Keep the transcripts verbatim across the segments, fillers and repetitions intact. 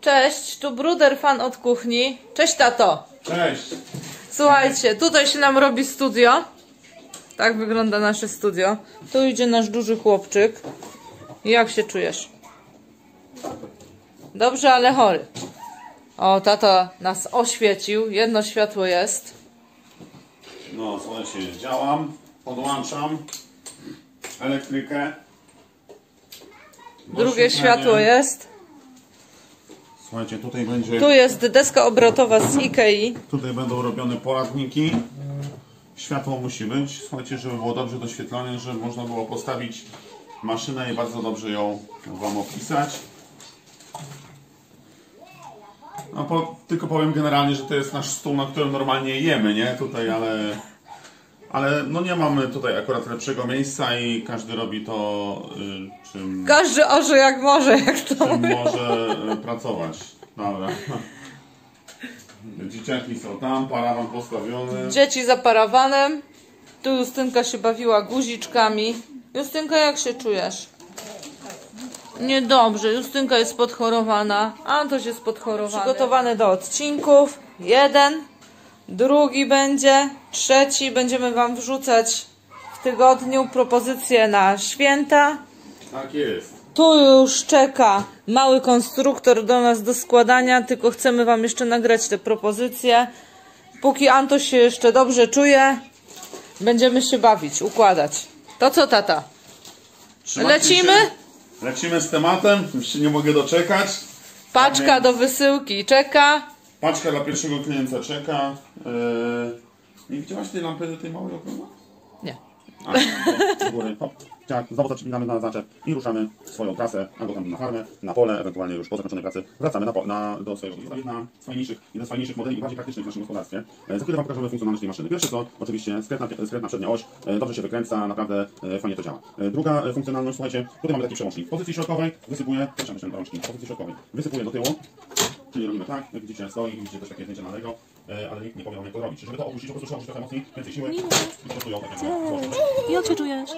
Cześć, tu Bruder Fan od kuchni. Cześć, tato. Cześć. Słuchajcie, tutaj się nam robi studio. Tak wygląda nasze studio. Tu idzie nasz duży chłopczyk. Jak się czujesz? Dobrze, ale chory. O, tata nas oświecił. Jedno światło jest. No, słuchajcie, działam, podłączam elektrykę. Drugie światło jest. Słuchajcie, tutaj będzie... Tu jest deska obrotowa z Ikei. Tutaj będą robione poradniki. Światło musi być. Słuchajcie, żeby było dobrze doświetlone, żeby można było postawić maszynę i bardzo dobrze ją wam opisać. No, po, tylko powiem generalnie, że to jest nasz stół, na którym normalnie jemy, nie? Tutaj, ale... Ale no nie mamy tutaj akurat lepszego miejsca i każdy robi to, y, czym... Każdy orze jak może, jak to czym mówią. może y, pracować. Dobra. Dzieciaki są tam, parawan postawiony. Dzieci za parawanem. Tu Justynka się bawiła guziczkami. Justynka, jak się czujesz? Niedobrze. Justynka jest podchorowana. Antoś jest podchorowany. Przygotowany do odcinków. Jeden. Drugi będzie. Trzeci. Będziemy wam wrzucać w tygodniu propozycje na święta. Tak jest. Tu już czeka mały konstruktor do nas do składania, tylko chcemy wam jeszcze nagrać te propozycje. Póki Antoś się jeszcze dobrze czuje, będziemy się bawić, układać. To co, tata? Trzymajcie Lecimy? się. Lecimy z tematem, już się nie mogę doczekać. Paczka do wysyłki czeka. Paczka dla pierwszego klienta czeka. Eee, nie widziałaś tej lampy do tej małej okrągłej? Nie. A, do góry, hop. Tak, znowu zaczynamy na zaczep i ruszamy swoją trasę albo tam na farmę, na pole, ewentualnie już po zakończonej pracy wracamy na, na, do swojego gospodarstwa. Jedna z fajniejszych, jeden z fajniejszych modeli i bardziej praktycznych w naszym gospodarstwie. E, za chwilę wam pokażemy funkcjonalność tej maszyny. Pierwsze to oczywiście skrętna, skrętna przednia oś, e, dobrze się wykręca, naprawdę e, fajnie to działa. E, druga e, funkcjonalność, słuchajcie, tutaj mamy taki przełącznik. W pozycji środkowej wysypuję, proszę jeszcze rączki, w pozycji środkowej wysypuję do tyłu, czyli robimy tak, jak widzicie stoi, widzicie też takie zdjęcie na Lego, e, ale nikt nie powie wam jak to robić. Żeby to opuścić, po prostu trzeba użyć trochę mocniej, więcej siły i po prostu ją tak jak I jak się czujesz?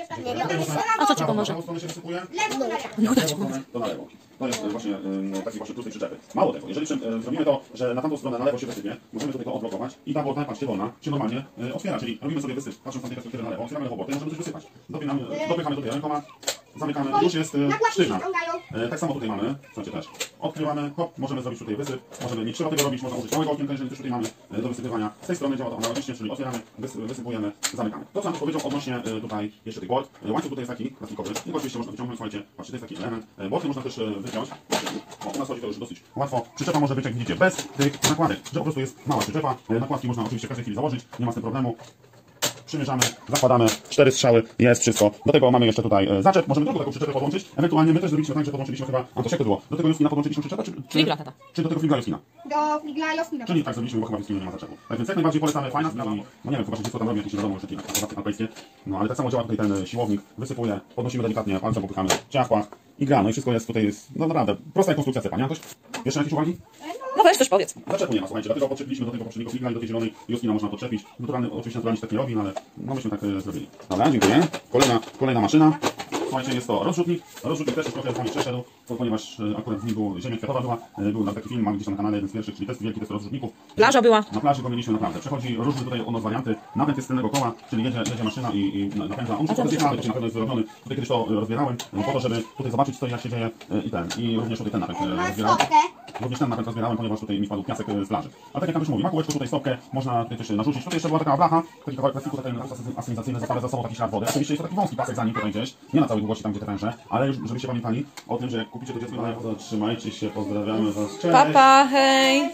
A co ci pomoże? Na stronę się wysypuje, No w lewą stronę to na lewo. To jest właśnie y, taki właśnie plus tej przyczepy. Mało tego, jeżeli y, zrobimy to, że na tamtą stronę na lewo się wysypie, możemy tutaj to odblokować i ta borda, patrzcie, wolna, się normalnie y, otwiera, czyli robimy sobie wysyp, patrząc na tej perspektywy na lewo, otwieramy lewą bordę i możemy coś wysypać. Dopinamy, dopychamy tutaj rękoma, zamykamy, już jest y, sztywna. Y, tak samo tutaj mamy, słuchajcie też, odkrywamy, hop, możemy zrobić tutaj wysyp, możemy nie trzeba tego robić, można użyć małego okienka, jeżeli też tutaj mamy y, do wysypywania. Z tej strony działa to analogicznie, czyli otwieramy, wysy, wysypujemy, zamykamy. To co Andrzej powiedział odnośnie y, tutaj jeszcze tych bord, y, łańcuch tutaj jest taki plastikowy, i oczywiście można wyciągnąć, słuchajcie, patrzcie, to jest taki element, y, bordy można też y, wyciąć. O, u nas chodzi to już dosyć łatwo. Przyczepa może być, jak widzicie, bez tych nakładek, że po prostu jest mała przyczepa. Y, nakładki można oczywiście w każdej chwili założyć, nie ma z tym problemu. Przymierzamy, zakładamy, cztery strzały, jest wszystko. Do tego mamy jeszcze tutaj e, zaczep, możemy drugą taką przyczepę podłączyć. Ewentualnie my też zrobiliśmy tak, że podłączyliśmy chyba, a to jak to było? Do tego Justina podłączyliśmy przyczepę, czy, czy, Fligla, tata. czy do tego fligla Justina? Do fligla Justina. Czyli tak zrobiliśmy, bo chyba w Justinie nie ma zaczepu. Tak więc jak najbardziej polecamy, fajna zmiana i no nie wiem, chyba, że dziecko tam robi jakieś wiadomo, już takie akrobaty alpejskie. No ale tak samo działa tutaj ten siłownik, wysypuje, podnosimy delikatnie, palcem popychamy w ciachłach i gra, no i wszystko jest tutaj, jest, no naprawdę, prosta konstrukcja cepa, nie? Antoś? Jeszcze jakieś uwagi? No weź coś powiedz. Zaczepu nie ma, słuchajcie, dlatego podczepiliśmy do tego poprzedniego fligla i do tej zielonej Justina można podczepić. Naturalny, oczywiście naturalnie się tak nie robi, no ale no myśmy tak e, zrobili. Dobra, dziękuję. Kolejna, kolejna maszyna. Słuchajcie, jest to rozrzutnik. Rozrzutnik też już trochę z nami przeszedł, ponieważ e, akurat z nim był Ziemia Kwiatowa była. E, był nawet taki film, mamy gdzieś tam na kanale, jeden z pierwszych, czyli test, wielki test rozrzutników. Plaża była. Na plaży go mieliśmy naprawdę. Przechodzi różne tutaj ono warianty. Napęd jest z tylnego koła, czyli jedzie, jedzie maszyna i, i napędza. On już jest zjechany, na pewno jest wyrobiony. Tutaj kiedyś to rozbierałem, e, po to, żeby tutaj zobaczyć co i jak się dzieje e, i ten. I również tutaj ten napęd e, rozbierałem. Również ten napęd rozbierałem, ponieważ tutaj mi wpadł piasek z plaży. A tak jak Andrzej mówi, ma kółeczko, tutaj stopkę, można tutaj też narzucić. Tutaj jeszcze była taka blacha, taki kawałek plastiku, ten asymizacyjny zaparę za sobą taki ślad wody. Oczywiście jest to taki wąski pasek za nim tutaj gdzieś, nie na całej długości tam gdzie te węże, ale już żebyście pamiętali o tym, że jak kupicie to dziecko na lewo, to trzymajcie się, pozdrawiamy was, cześć! Papa, hej.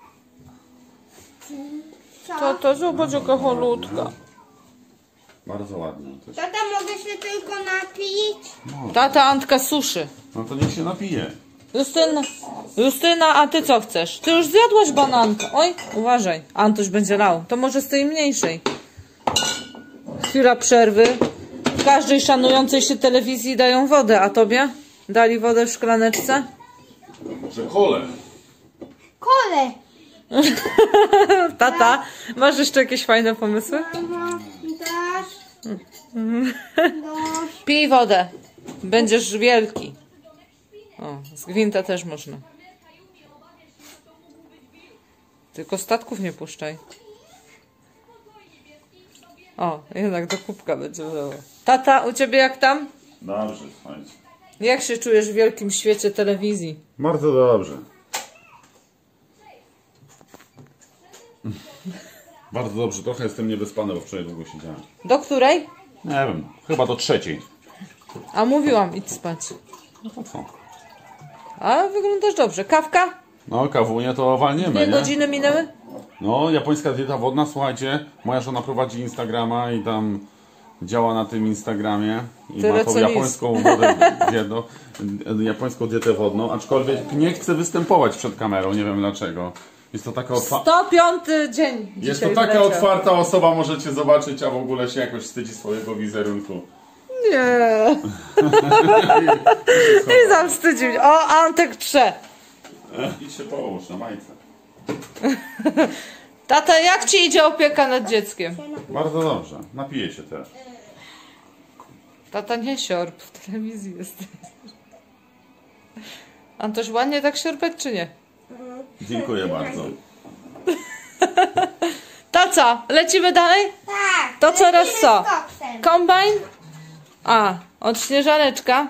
To, to zobacz jaka cholutka. Bardzo ładnie. Też. Tata, mogę się tylko napić? Tata Antka suszy. No to niech się napije. Justyna, Justyna, a ty co chcesz? Ty już zjadłaś banankę. Oj, uważaj, Antoś będzie lał. To może z tej mniejszej. Chwila przerwy. W każdej szanującej się telewizji dają wodę, a tobie? Dali wodę w szklaneczce? Że kole. Kole! Tata, masz jeszcze jakieś fajne pomysły? Mama, dasz? Dasz? Pij wodę. Będziesz wielki. O, z gwinta też można. Tylko statków nie puszczaj. O, jednak do kubka będzie wleło. Tata, u ciebie jak tam? Dobrze, słuchajcie. Jak się czujesz w wielkim świecie telewizji? Bardzo dobrze. Bardzo dobrze, trochę jestem niewyspany, bo wczoraj długo siedziałem. Do której? Nie wiem, chyba do trzeciej. A mówiłam, idź spać. No to co? A wyglądasz dobrze. Kawka? No, kawunię to walniemy, Dwie nie? godziny minęły? No, japońska dieta wodna, słuchajcie, moja żona prowadzi Instagrama i tam działa na tym Instagramie i Tyle, ma tą co nic. japońską wodę, dietę, japońską dietę wodną, aczkolwiek nie chce występować przed kamerą, nie wiem dlaczego. Jest to taka otwarta... sto piąty dzień Jest to dzisiaj taka wleciał. otwarta osoba, możecie zobaczyć, a w ogóle się jakoś wstydzi swojego wizerunku. Nie. I zawstydził mnie. O, Antek trze. Idź się połóż na majce. Tata, jak ci idzie opieka nad dzieckiem? Bardzo dobrze, napiję się też. Tata, nie siorb, w telewizji jest. Antoś, ładnie tak siorbeć, czy nie? Dziękuję bardzo. Taca, lecimy dalej? Tak. To co raz lecimy co? z koksem. Kombajn? A, od Śnieżaneczka.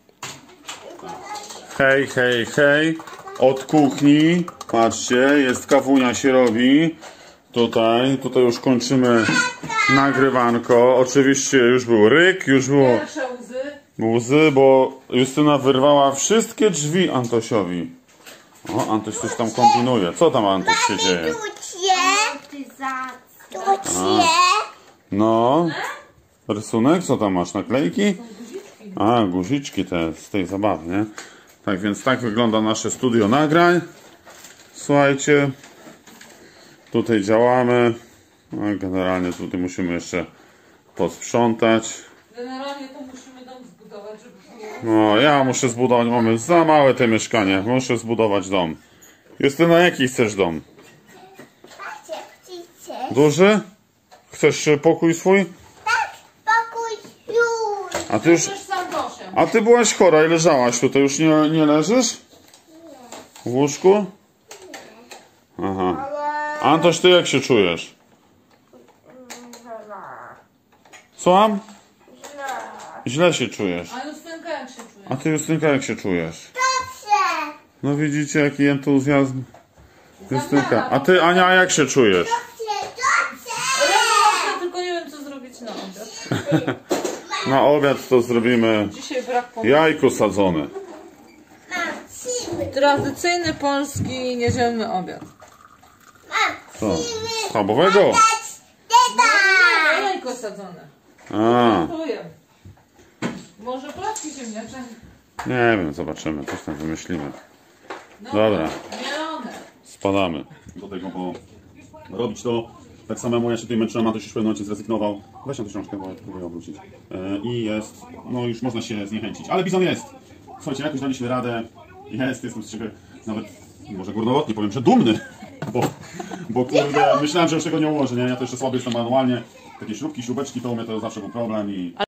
Hej, hej, hej. Od kuchni, patrzcie, jest kawunia się robi. Tutaj, tutaj już kończymy nagrywanko. Oczywiście już był ryk, już było Pierwsze łzy. łzy, bo Justyna wyrwała wszystkie drzwi Antosiowi. O, Antoś coś tam kombinuje. Co tam, Antoś, się dzieje? Tucie. No, rysunek, co tam masz, naklejki? A, guziczki te z tej zabawy, nie? Tak więc tak wygląda nasze studio nagrań. Słuchajcie, tutaj działamy. No, generalnie tutaj musimy jeszcze posprzątać. Generalnie to musimy dom zbudować, żeby było. No, ja muszę zbudować, mamy za małe te mieszkanie. Muszę zbudować dom. Justyna, jaki chcesz dom? Duży? Chcesz e, pokój swój? Pokój już. A ty już... Też z Antosiem. A ty byłaś chora i leżałaś tutaj. Już nie, nie leżysz? W łóżku? Aha. Antoś, ty jak się czujesz? Słucham? Źle się czujesz. A Justynka jak się czuje? A ty, Justynka, jak się czujesz? Dobrze. No widzicie, jaki entuzjazm. Justynka. A ty, Ania, jak się czujesz? Dobrze, dobrze. Rewelacja, tylko nie wiem co zrobić na obiad. Na obiad to zrobimy Dzisiaj brak pomocy. jajko sadzone. Mam siły. Tradycyjny polski niedzielny obiad. Mam Co? siły. Schabowego? Deda. No, jajko sadzone. A, Dziękuję. Może placki ziemniaczane? nie wiem, zobaczymy. Coś tam wymyślimy. No, Dobra. mielone. Spadamy. Do tego, bo robić to tak samemu, ja się tutaj męczyłem, a to już w pewnym momencie zrezygnował. Weź na tę książkę, bo próbuję obrócić. E, I jest, no już można się zniechęcić. Ale bizon jest! Słuchajcie, jakoś daliśmy radę. Jest, jestem z siebie nawet, może górnolotnie powiem, że dumny. Bo, bo kurde, myślałem, że już tego nie ułożę, nie? Ja to jeszcze słaby jestem manualnie. Takie śrubki, śrubeczki, to u mnie to zawsze był problem i...